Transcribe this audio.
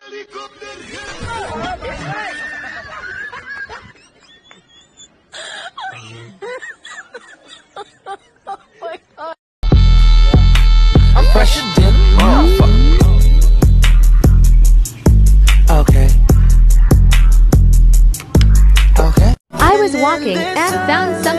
I'm fresher than a motherfucker. Okay. I was walking and found some